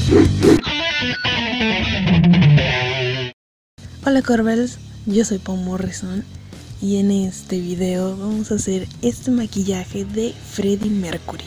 Hola Corbels, yo soy Pau Morrison y en este video vamos a hacer este maquillaje de Freddie Mercury.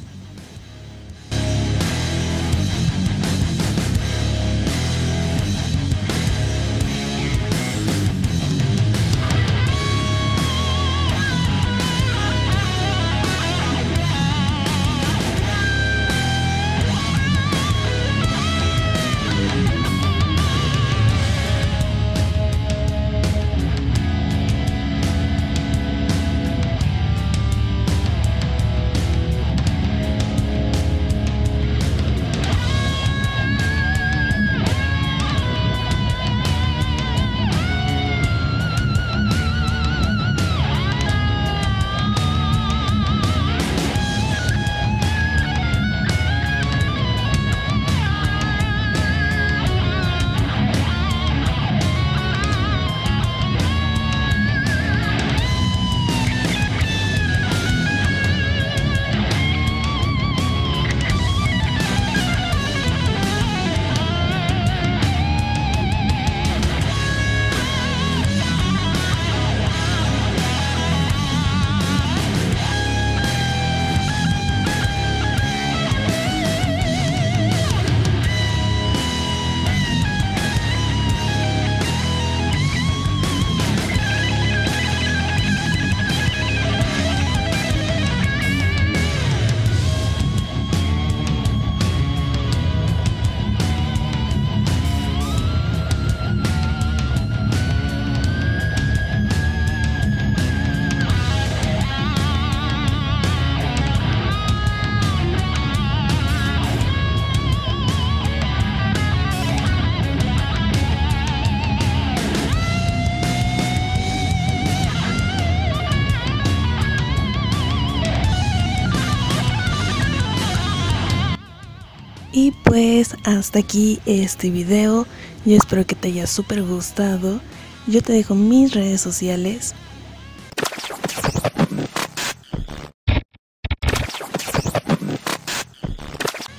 Y pues hasta aquí este video, yo espero que te haya súper gustado. Yo te dejo mis redes sociales.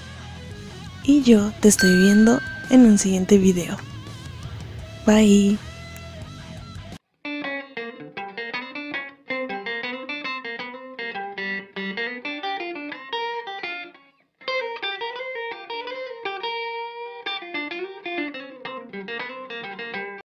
Y yo te estoy viendo en un siguiente video. Bye.